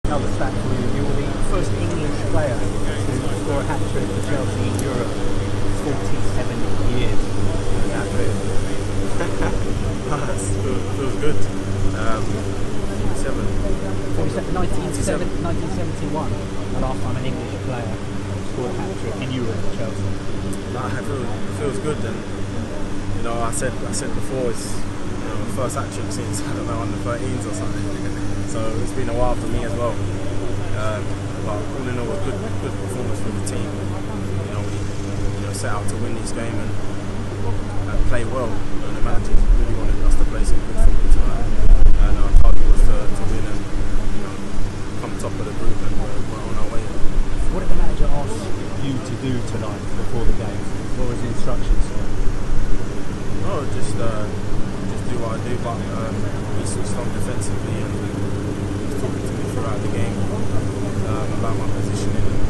Another stat for you. You were the first English player to score a hat-trick for Chelsea in Europe. 47 years. That feels good. 1971, the last time an English player scored a hat-trick in Europe for Chelsea. It feels good, and you know, I said before, it's the first hat-trick since, I don't know, under 13s or something. So it's been a while for me as well. But all in all, a good performance for the team. You know, we set out to win this game and play well. And the manager really wanted us to play some good football tonight. And our target was to win and come top of the group, and we're on our way. What did the manager ask you to do tonight before the game? What was the instructions? No, just do what I do, but be strong defensively, and he was talking to me throughout the game about my positioning.